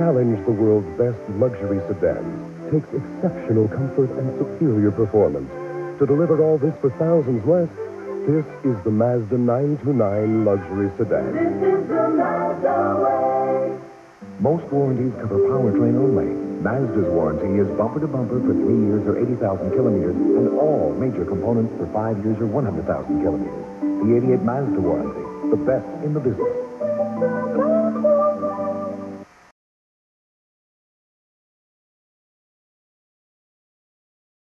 challenge the world's best luxury sedans, takes exceptional comfort and superior performance. To deliver all this for thousands less, this is the Mazda 929 luxury sedan. This is the Mazda way. Most warranties cover powertrain only. Mazda's warranty is bumper to bumper for 3 years or 80,000 kilometers, and all major components for 5 years or 100,000 kilometers. The 88 Mazda warranty, the best in the business.